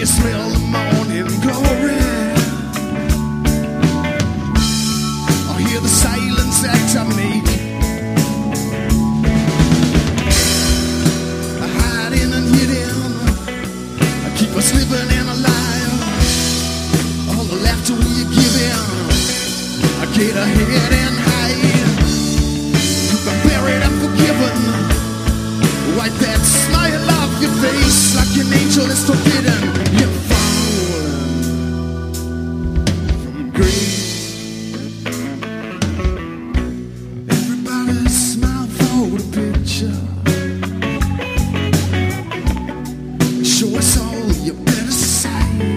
you smell the morning glory? I hear the silence that I make, hiding and hidden. I keep us living and alive. All the laughter we're giving, I get ahead and hide. You've been buried and forgiven. Wipe that smile off your face like an angel is forbidden. You're fallen from grace. Everybody smile for the picture. Show us all your better side.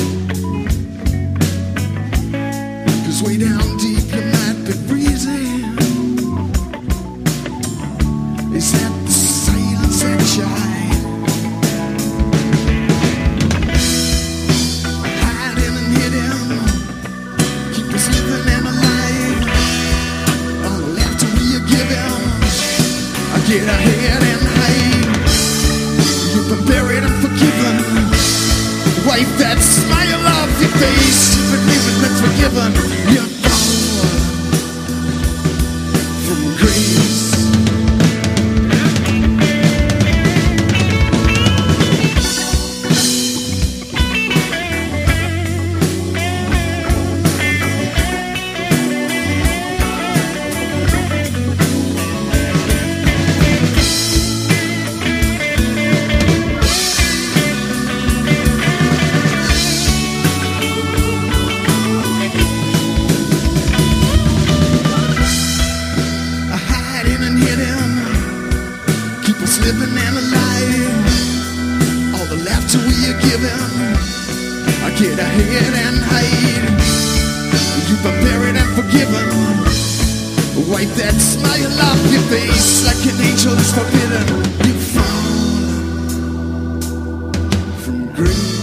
'Cause way down deep you might be breathing. Is that the silence that you hide? Hiding and hidden, keep us living and alive. All the laughter we are giving, I get ahead and hide. You've been buried and forgiven. Wipe that smile off your face. You've been living and forgiven. You're fallen from grace. Living and alive, all the laughter we are giving, I get ahead and hide. You've been buried and forgiven. Wipe that smile off your face like an angel is forbidden. You've fallen from grace.